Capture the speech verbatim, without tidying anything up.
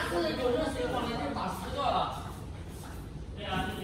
是有热水往里面打十个了。对啊。